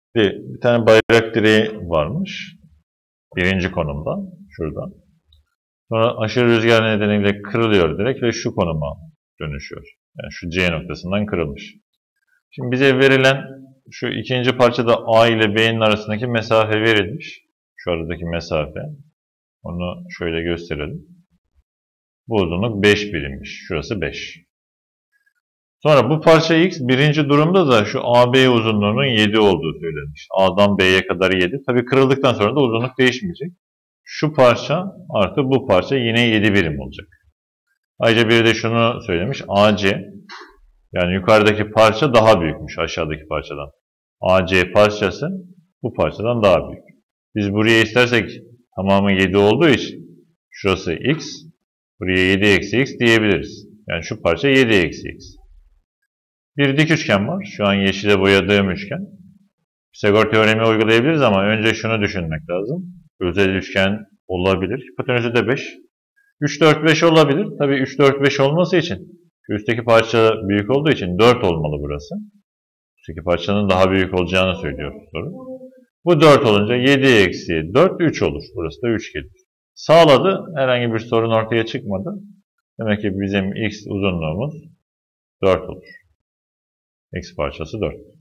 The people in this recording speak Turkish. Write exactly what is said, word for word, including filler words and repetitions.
Bir, bir tane bayrak direği varmış. Birinci konumda. Şurada. Sonra aşırı rüzgar nedeniyle kırılıyor direkt ve şu konuma dönüşüyor. Yani şu C noktasından kırılmış. Şimdi bize verilen şu ikinci parçada A ile B'nin arasındaki mesafe verilmiş. Şu aradaki mesafe. Onu şöyle gösterelim. Bu uzunluk beş birimmiş. Şurası beş. Sonra bu parça X birinci durumda da şu A B uzunluğunun yedi olduğu söylenmiş. A'dan B'ye kadar yedi. Tabii kırıldıktan sonra da uzunluk değişmeyecek. Şu parça artı bu parça yine yedi birim olacak. Ayrıca bir de şunu söylemiş. A C yani yukarıdaki parça daha büyükmüş aşağıdaki parçadan. A C parçası bu parçadan daha büyük. Biz buraya istersek tamamı yedi olduğu için şurası X, buraya yedi eksi X diyebiliriz. Yani şu parça yedi eksi X. Bir dik üçgen var. Şu an yeşile boyadığım üçgen. Pisagor teoremi uygulayabiliriz ama önce şunu düşünmek lazım. Özel üçgen olabilir. Hipotenüsü de beş. üç, dört, beş olabilir. Tabii üç, dört, beş olması için üstteki parça büyük olduğu için dört olmalı burası. Üstteki parçanın daha büyük olacağını söylüyor soru. Bu dört olunca yedi eksi dört, üç olur. Burası da üç gelir. Sağladı. Herhangi bir sorun ortaya çıkmadı. Demek ki bizim X uzunluğumuz dört olur. X parçası dört.